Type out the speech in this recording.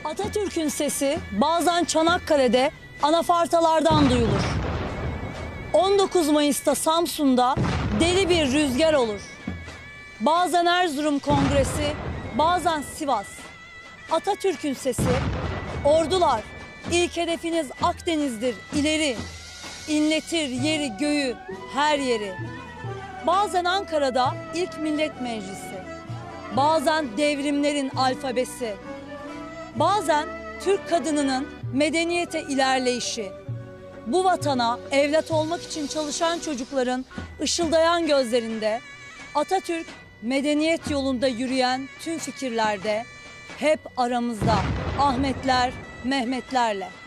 Atatürk'ün sesi bazen Çanakkale'de anafartalardan duyulur. 19 Mayıs'ta Samsun'da deli bir rüzgar olur. Bazen Erzurum Kongresi, bazen Sivas. Atatürk'ün sesi, ordular, ilk hedefiniz Akdeniz'dir, ileri. İnletir yeri göğü, her yeri. Bazen Ankara'da ilk Millet Meclisi. Bazen devrimlerin alfabesi. Bazen Türk kadınının medeniyete ilerleyişi. Bu vatana evlat olmak için çalışan çocukların ışıldayan gözlerinde, Atatürk medeniyet yolunda yürüyen tüm fikirlerde, hep aramızda Ahmetler, Mehmetlerle.